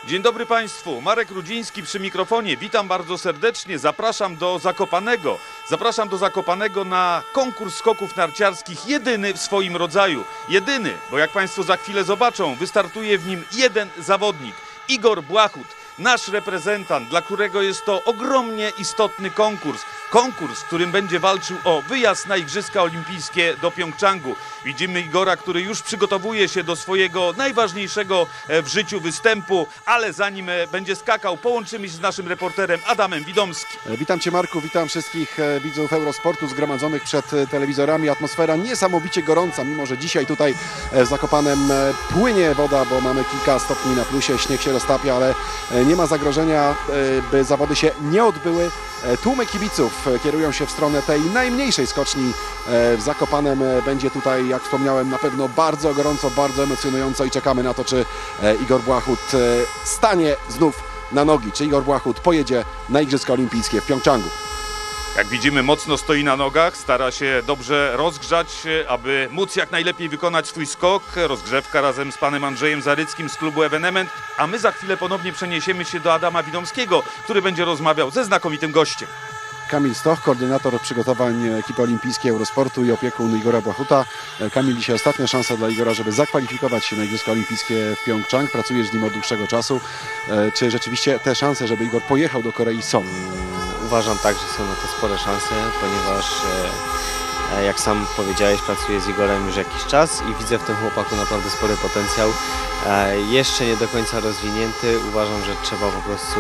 Dzień dobry Państwu, Marek Rudziński przy mikrofonie. Witam bardzo serdecznie, zapraszam do Zakopanego. Zapraszam do Zakopanego na konkurs skoków narciarskich, jedyny w swoim rodzaju. Jedyny, bo jak Państwo za chwilę zobaczą, wystartuje w nim jeden zawodnik. Igor Błachut, nasz reprezentant, dla którego jest to ogromnie istotny konkurs. Konkurs, w którym będzie walczył o wyjazd na Igrzyska Olimpijskie do Pjongczangu. Widzimy Igora, który już przygotowuje się do swojego najważniejszego w życiu występu, ale zanim będzie skakał, połączymy się z naszym reporterem Adamem Widomskim. Witam Cię, Marku, witam wszystkich widzów Eurosportu zgromadzonych przed telewizorami. Atmosfera niesamowicie gorąca, mimo że dzisiaj tutaj w Zakopanem płynie woda, bo mamy kilka stopni na plusie, śnieg się roztapia, ale nie ma zagrożenia, by zawody się nie odbyły. Tłumy kibiców kierują się w stronę tej najmniejszej skoczni w Zakopanem. Będzie tutaj, jak wspomniałem, na pewno bardzo gorąco, bardzo emocjonująco i czekamy na to, czy Igor Błachut stanie znów na nogi, czy Igor Błachut pojedzie na Igrzyska Olimpijskie w Pjongczangu. Jak widzimy, mocno stoi na nogach, stara się dobrze rozgrzać, aby móc jak najlepiej wykonać swój skok. Rozgrzewka razem z panem Andrzejem Zaryckim z klubu Evenement, a my za chwilę ponownie przeniesiemy się do Adama Widomskiego, który będzie rozmawiał ze znakomitym gościem. Kamil Stoch, koordynator przygotowań ekipy olimpijskiej Eurosportu i opiekun Igora Błachuta. Kamil, dzisiaj ostatnia szansa dla Igora, żeby zakwalifikować się na Igrzyska Olimpijskie w Pjongczang. Pracujesz z nim od dłuższego czasu. Czy rzeczywiście te szanse, żeby Igor pojechał do Korei, są? Uważam tak, że są na to spore szanse, ponieważ jak sam powiedziałeś, pracuję z Igorem już jakiś czas i widzę w tym chłopaku naprawdę spory potencjał. Jeszcze nie do końca rozwinięty. Uważam, że trzeba po prostu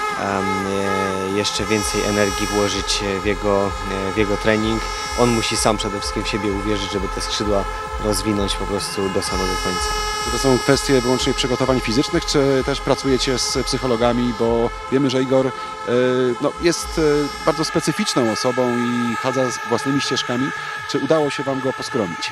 jeszcze więcej energii włożyć w jego trening. On musi sam przede wszystkim w siebie uwierzyć, żeby te skrzydła rozwinąć po prostu do samego końca. Czy to są kwestie wyłącznie przygotowań fizycznych, czy też pracujecie z psychologami, bo wiemy, że Igor jest bardzo specyficzną osobą i chadza z własnymi ścieżkami. Czy udało się Wam go poskromić?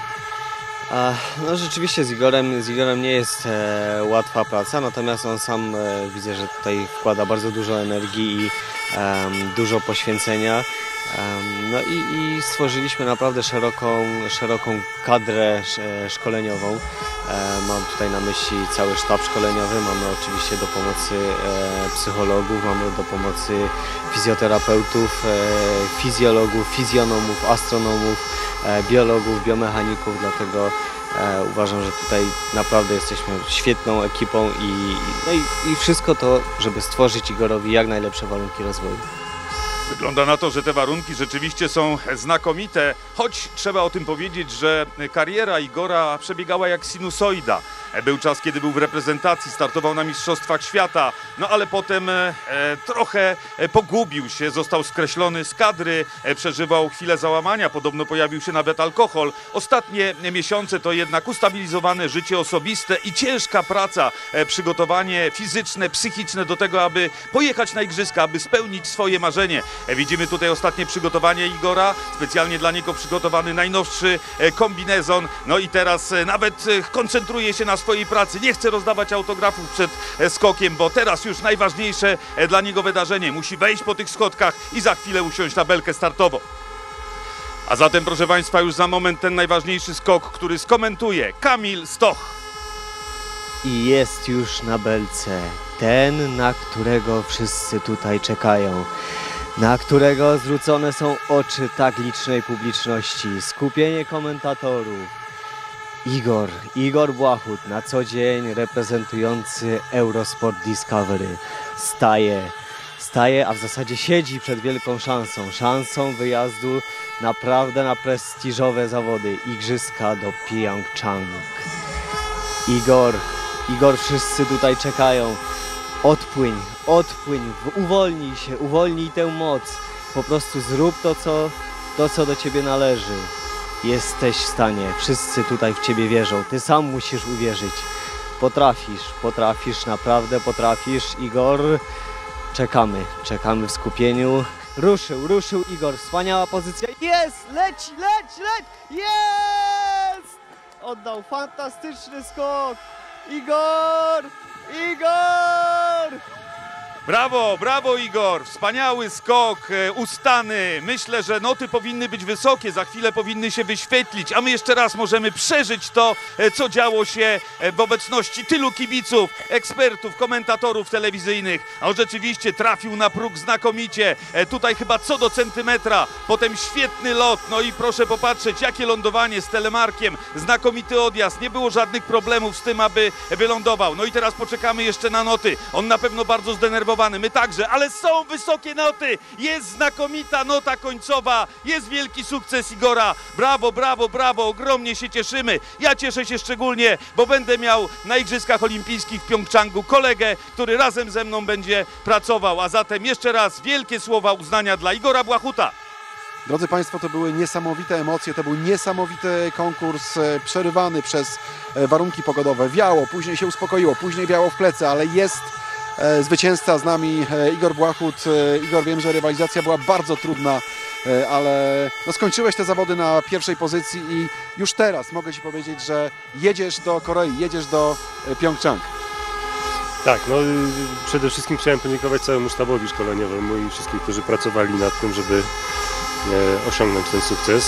No rzeczywiście z Igorem nie jest łatwa praca, natomiast on sam widzę, że tutaj wkłada bardzo dużo energii i dużo poświęcenia. No i stworzyliśmy naprawdę szeroką kadrę szkoleniową. Mam tutaj na myśli cały sztab szkoleniowy, mamy oczywiście do pomocy psychologów, mamy do pomocy fizjoterapeutów, fizjologów, fizjonomów, astronomów, biologów, biomechaników, dlatego uważam, że tutaj naprawdę jesteśmy świetną ekipą i wszystko to, żeby stworzyć Igorowi jak najlepsze warunki rozwoju. Wygląda na to, że te warunki rzeczywiście są znakomite, choć trzeba o tym powiedzieć, że kariera Igora przebiegała jak sinusoida. Był czas, kiedy był w reprezentacji, startował na Mistrzostwach Świata, no ale potem trochę pogubił się, został skreślony z kadry, przeżywał chwilę załamania, podobno pojawił się nawet alkohol. Ostatnie miesiące to jednak ustabilizowane życie osobiste i ciężka praca, przygotowanie fizyczne, psychiczne do tego, aby pojechać na Igrzyska, aby spełnić swoje marzenie. Widzimy tutaj ostatnie przygotowanie Igora, specjalnie dla niego przygotowany najnowszy kombinezon, no i teraz nawet koncentruje się na swojej pracy, nie chce rozdawać autografów przed skokiem, bo teraz już najważniejsze dla niego wydarzenie, musi wejść po tych schodkach i za chwilę usiąść na belkę startową. A zatem, proszę Państwa, już za moment ten najważniejszy skok, który skomentuje Kamil Stoch. I jest już na belce ten, na którego wszyscy tutaj czekają, na którego zwrócone są oczy tak licznej publiczności, skupienie komentatorów. Igor Błachut, na co dzień reprezentujący Eurosport Discovery, staje, a w zasadzie siedzi przed wielką szansą wyjazdu naprawdę na prestiżowe zawody, Igrzyska do Pjongczang. Igor, wszyscy tutaj czekają. Odpłyń, uwolnij tę moc. Po prostu zrób to, co do Ciebie należy. Jesteś w stanie, wszyscy tutaj w Ciebie wierzą. Ty sam musisz uwierzyć. Potrafisz, naprawdę potrafisz. Igor, czekamy w skupieniu. Ruszył Igor, wspaniała pozycja. Jest, leci, jest! Oddał fantastyczny skok. Igor! Brawo, brawo Igor, wspaniały skok, ustany. Myślę, że noty powinny być wysokie, za chwilę powinny się wyświetlić, a my jeszcze raz możemy przeżyć to, co działo się w obecności tylu kibiców, ekspertów, komentatorów telewizyjnych. A on rzeczywiście trafił na próg znakomicie, tutaj chyba co do centymetra, potem świetny lot, no i proszę popatrzeć, jakie lądowanie z telemarkiem, znakomity odjazd, nie było żadnych problemów z tym, aby wylądował. No i teraz poczekamy jeszcze na noty, on na pewno bardzo zdenerwowany. My także, ale są wysokie noty, jest znakomita nota końcowa, jest wielki sukces Igora, brawo, brawo, brawo, ogromnie się cieszymy, ja cieszę się szczególnie, bo będę miał na Igrzyskach Olimpijskich w Pjongczangu kolegę, który razem ze mną będzie pracował, a zatem jeszcze raz wielkie słowa uznania dla Igora Błachuta. Drodzy Państwo, to były niesamowite emocje, to był niesamowity konkurs przerywany przez warunki pogodowe. Wiało, później się uspokoiło, później wiało w plecy, ale jest zwycięzca z nami, Igor Błachut. Igor, wiem, że rywalizacja była bardzo trudna, ale no skończyłeś te zawody na pierwszej pozycji i już teraz mogę Ci powiedzieć, że jedziesz do Korei, jedziesz do Pjongczang. Tak, no przede wszystkim chciałem podziękować całemu sztabowi szkoleniowemu i wszystkim, którzy pracowali nad tym, żeby osiągnąć ten sukces.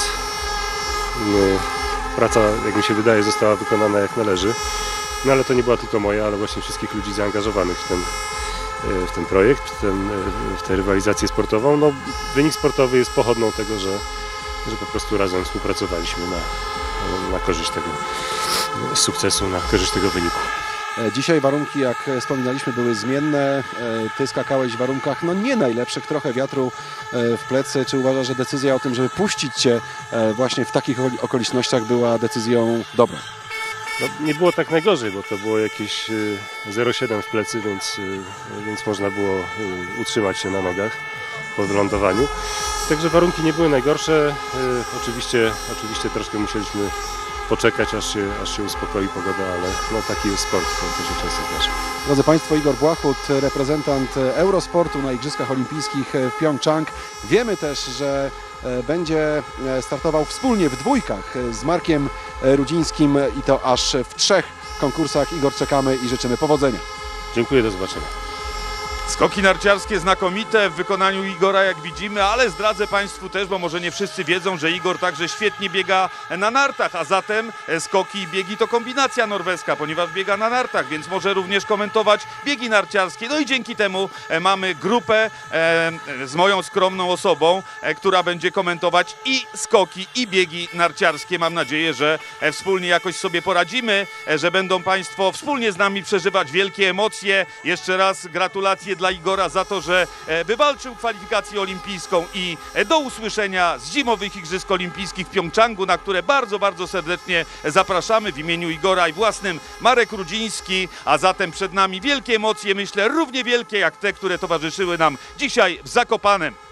Praca, jak mi się wydaje, została wykonana jak należy. No ale to nie była tylko moja, ale właśnie wszystkich ludzi zaangażowanych w ten projekt, w tę rywalizację sportową. No, wynik sportowy jest pochodną tego, że po prostu razem współpracowaliśmy na korzyść tego sukcesu, na korzyść tego wyniku. Dzisiaj warunki, jak wspominaliśmy, były zmienne. Ty skakałeś w warunkach no nie najlepszych, trochę wiatru w plecy. Czy uważasz, że decyzja o tym, żeby puścić Cię właśnie w takich okolicznościach była decyzją dobrą? No, nie było tak najgorzej, bo to było jakieś 0,7 w plecy, więc można było utrzymać się na nogach po wylądowaniu. Także warunki nie były najgorsze. Oczywiście troszkę musieliśmy poczekać, aż się uspokoi pogoda, ale no, taki jest sport, to się często zdarza. Drodzy Państwo, Igor Błachut, reprezentant Eurosportu na Igrzyskach Olimpijskich w Pjongczang. Wiemy też, że będzie startował wspólnie w dwójkach z Markiem Rudzińskim i to aż w 3 konkursach. Igor, czekamy i życzymy powodzenia. Dziękuję, do zobaczenia. Skoki narciarskie znakomite w wykonaniu Igora, jak widzimy, ale zdradzę Państwu też, bo może nie wszyscy wiedzą, że Igor także świetnie biega na nartach, a zatem skoki i biegi to kombinacja norweska, ponieważ biega na nartach, więc może również komentować biegi narciarskie. No i dzięki temu mamy grupę z moją skromną osobą, która będzie komentować i skoki, i biegi narciarskie. Mam nadzieję, że wspólnie jakoś sobie poradzimy, że będą Państwo wspólnie z nami przeżywać wielkie emocje. Jeszcze raz gratulacje dla Igora za to, że wywalczył kwalifikację olimpijską i do usłyszenia z zimowych Igrzysk Olimpijskich w Pjongczangu, na które bardzo, bardzo serdecznie zapraszamy w imieniu Igora i własnym Marek Rudziński, a zatem przed nami wielkie emocje, myślę równie wielkie jak te, które towarzyszyły nam dzisiaj w Zakopanem.